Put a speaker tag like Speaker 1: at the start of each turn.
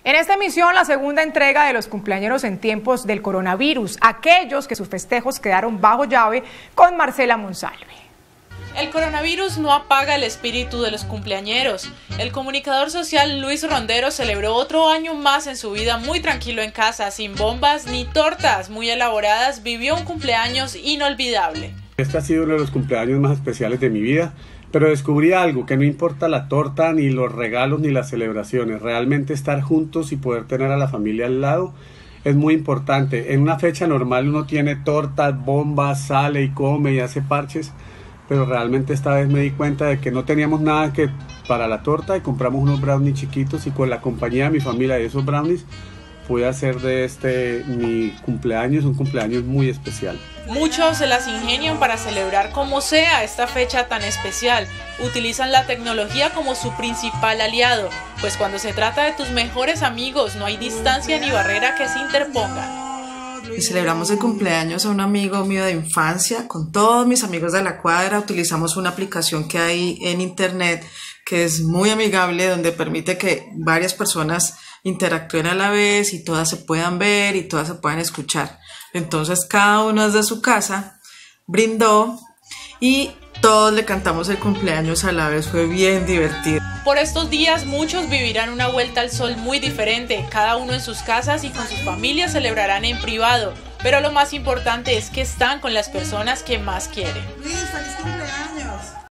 Speaker 1: En esta emisión, la segunda entrega de los cumpleañeros en tiempos del coronavirus, aquellos que sus festejos quedaron bajo llave, con Marcela Monsalve.
Speaker 2: El coronavirus no apaga el espíritu de los cumpleañeros. El comunicador social Luis Rondero celebró otro año más en su vida muy tranquilo en casa, sin bombas ni tortas muy elaboradas, vivió un cumpleaños inolvidable.
Speaker 3: Este ha sido uno de los cumpleaños más especiales de mi vida, pero descubrí algo, que no importa la torta, ni los regalos, ni las celebraciones, realmente estar juntos y poder tener a la familia al lado es muy importante. En una fecha normal uno tiene tortas, bombas, sale y come y hace parches, pero realmente esta vez me di cuenta de que no teníamos nada que para la torta y compramos unos brownies chiquitos y con la compañía de mi familia y esos brownies pude hacer de mi cumpleaños un cumpleaños muy especial.
Speaker 2: Muchos se las ingenian para celebrar como sea esta fecha tan especial. Utilizan la tecnología como su principal aliado, pues cuando se trata de tus mejores amigos no hay distancia ni barrera que se interpongan.
Speaker 4: Y celebramos el cumpleaños a un amigo mío de infancia, con todos mis amigos de la cuadra. Utilizamos una aplicación que hay en internet que es muy amigable, donde permite que varias personas interactúen a la vez y todas se puedan ver y todas se puedan escuchar. Entonces cada uno desde su casa brindó y todos le cantamos el cumpleaños a la vez, fue bien divertido.
Speaker 2: Por estos días muchos vivirán una vuelta al sol muy diferente, cada uno en sus casas y con sus familias celebrarán en privado, pero lo más importante es que están con las personas que más quieren.
Speaker 5: Luis, feliz cumpleaños.